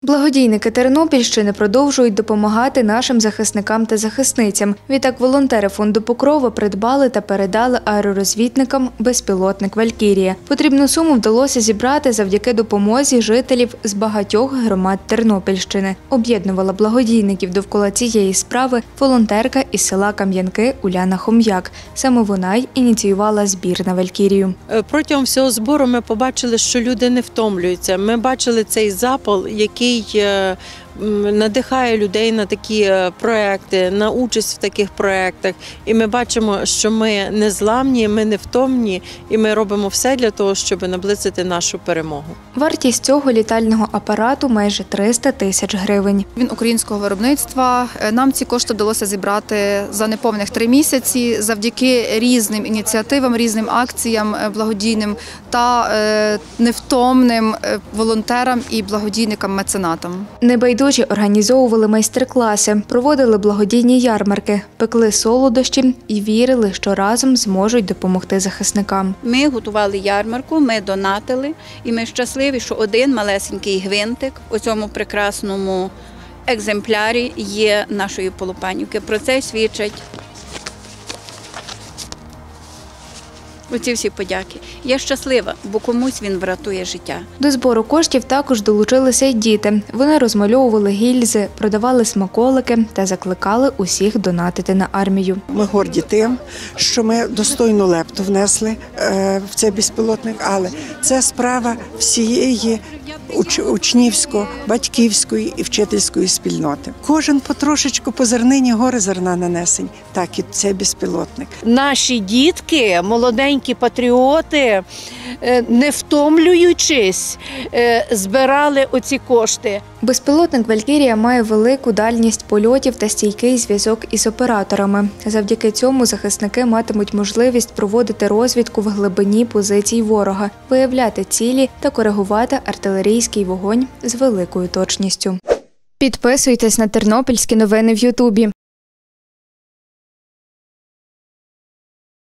Благодійники Тернопільщини продовжують допомагати нашим захисникам та захисницям. Відтак волонтери фонду «Покрова» придбали та передали аеророзвідникам безпілотник «Валькірія». Потрібну суму вдалося зібрати завдяки допомозі жителів з багатьох громад Тернопільщини. Об'єднувала благодійників довкола цієї справи волонтерка із села Кам'янки Уляна Хом'як. Саме вона й ініціювала збір на «Валькірію». Протягом всього збору ми побачили, що люди не втомлюються. Ми бачили цей запал, який надихає людей на такі проекти, на участь в таких проектах. І ми бачимо, що ми не зламні, ми не втомні, і ми робимо все для того, щоб наблизити нашу перемогу. Вартість цього літального апарату – майже 300 тисяч гривень. Він українського виробництва. Нам ці кошти вдалося зібрати за неповних 3 місяці завдяки різним ініціативам, різним акціям благодійним та невтомним волонтерам і благодійникам-меценатам. Небайдужі організовували майстер-класи, проводили благодійні ярмарки, пекли солодощі і вірили, що разом зможуть допомогти захисникам. Ми готували ярмарку, ми донатили, і ми щасливі, що один малесенький гвинтик у цьому прекрасному екземплярі є нашої Полупанівки. Про це свідчать оці всі подяки. Я щаслива, бо комусь він врятує життя. До збору коштів також долучилися й діти. Вони розмальовували гільзи, продавали смаколики та закликали усіх донатити на армію. Ми горді тим, що ми достойну лепту внесли в цей безпілотник, але це справа всієї учнівсько-батьківської і вчительської спільноти. Кожен потрошечку по зернині гори зерна нанесень, так і цей безпілотник. Наші дітки, молоденькі патріоти, не втомлюючись, збирали оці кошти. Безпілотник «Валькірія» має велику дальність польотів та стійкий зв'язок із операторами. Завдяки цьому захисники матимуть можливість проводити розвідку в глибині позицій ворога, виявляти цілі та коригувати артилерійський вогонь з великою точністю. Підписуйтесь на тернопільські новини в Ютубі.